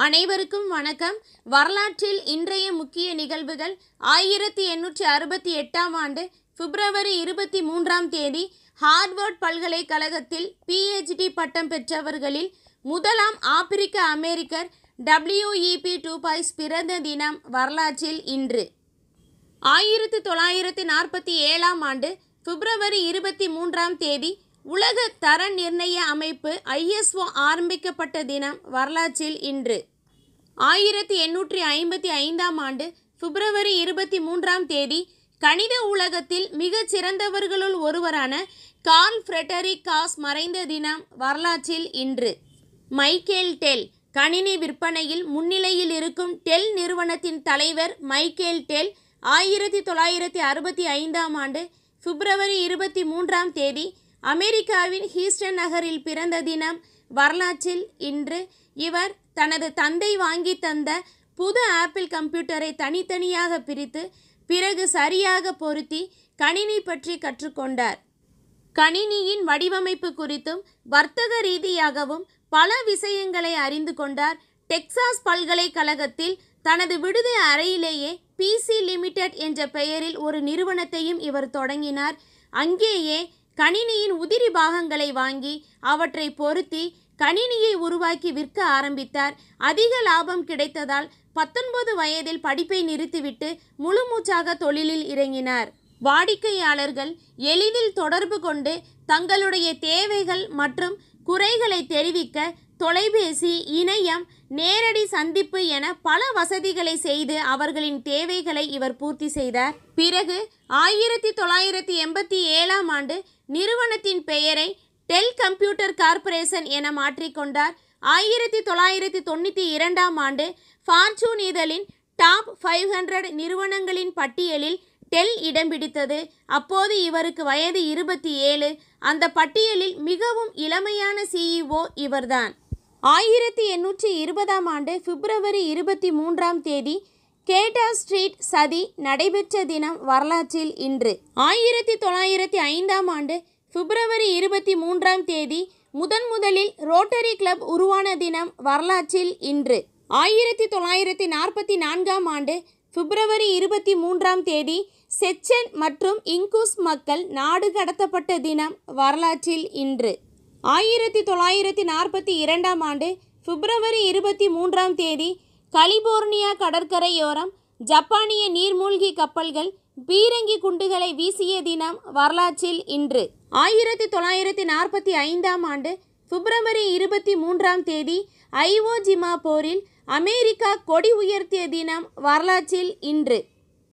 அனைவருக்கும் வணக்கம். வரலாற்றில் இன்றைய முக்கிய நிகழ்வுகள் 1868ஆம் ஆண்டு பிப்ரவரி 23ஆம் தேதி ஹார்வர்ட் பல்கலைக்கழகத்தில் PhD பட்டம் பெற்றவர்களில் முதலாம் ஆப்பிரிக்க அமெரிக்கர் WEP டுபாய்ஸ் பிறந்த தினம் வரலாற்றில் இன்று. 1947ஆம் ஆண்டு பிப்ரவரி 23ஆம் தேதி உலக தர நிர்ணய அமைப்பு ISO ஆரம்பிக்கப்பட்ட தினம் வரலாற்றில் இன்று. 1855ஆம் ஆண்டு பிப்ரவரி 23ஆம் தேதி கணித உலகத்தில் மிகச் சிறந்தவர்களுள் ஒருவரான கார்ல் ஃப்ரெடரிக் காஸ் மறைந்த தினம் வரலாற்றில் இன்று. மைக்கேல் டெல் கணினி விற்பனையில் முன்னிலையில் இருக்கும் டெல் நிறுவனத்தின் தலைவர் மைக்கேல் டெல் 1965ஆம் ஆண்டு பிப்ரவரி 23ஆம் தேதி அமெரிக்காவின் ஹூஸ்டன் நகரில் பிறந்த தினம் வரலாற்றில் இன்று. இவர் தனது தந்தை வாங்கி தந்த புது ஆப்பிள் கம்ப்யூட்டரை தனித்தனியாக பிரித்து பிறகு சரியாக பொருத்தி கணினி பற்றி கற்றுக்கொண்டார். கணினியின் வடிவமைப்பு குறித்தும் வர்த்தக ரீதியாகவும் பல விஷயங்களை அறிந்து கொண்டார். டெக்சாஸ் பல்கலைக்கழகத்தில் தனது விடுதி அறையிலேயே PC லிமிடெட் என்ற பெயரில் ஒரு நிறுவனத்தையும் இவர் தொடங்கினார். அங்கேயே கணினியின் உதிரி பாகங்களை வாங்கி அவற்றை பொருத்தி கணினியை உருவாக்கி விற்க ஆரம்பித்தார். அதிக லாபம் கிடைத்ததால் 19 வயதில் படிப்பை நிறுத்திவிட்டு முழுமூச்சாக தொழிலில் இறங்கினார். வாடிக்கையாளர்கள் எளிதில் தொடர்பு கொண்டு தங்களுடைய தேவைகள் மற்றும் குறைகளை தெரிவிக்க தொலைபேசி, இணையம், நேரடி சந்திப்பு என பல வசதிகளை செய்து அவர்களின் தேவைகளை இவர் பூர்த்தி செய்தார். பிறகு 1987ஆம் ஆண்டு நிறுவனத்தின் பெயரை டெல் கம்ப்யூட்டர் கார்ப்பரேஷன் என மாற்றிக்கொண்டார். 1992ஆம் ஆண்டு ஃபார்ச்சூன் இதழின் டாப் 500 நிறுவனங்களின் பட்டியலில் டெல் இடம் பிடித்தது. அப்போது இவருக்கு வயது 27. அந்த பட்டியலில் மிகவும் இளமையான CEO இவர்தான். 1820ஆம் ஆண்டு பிப்ரவரி 23ஆம் தேதி கேட்டா ஸ்ட்ரீட் சதி நடைபெற்ற தினம் வரலாற்றில் இன்று. 1905ஆம் ஆண்டு பிப்ரவரி 23ஆம் தேதி முதலில் ரோட்டரி கிளப் உருவான தினம் வரலாற்றில் இன்று. 1944ஆம் ஆண்டு பிப்ரவரி 23ஆம் தேதி செச்சன் மற்றும் இங்கூஸ் மக்கள் நாடு கடத்தப்பட்ட தினம் வரலாற்றில் இன்று. 1942ஆம் ஆண்டு பிப்ரவரி 23ஆம் தேதி கலிபோர்னியா கடற்கரையோரம் ஜப்பானிய நீர்மூழ்கி கப்பல்கள் பீரங்கி குண்டுகளை வீசிய தினம் வரலாற்றில் இன்று. 1945ஆம் ஆண்டு பிப்ரவரி 23ஆம் தேதி ஐவோ ஜிமா போரில் அமெரிக்கா கொடி உயர்த்திய தினம் வரலாற்றில் இன்று.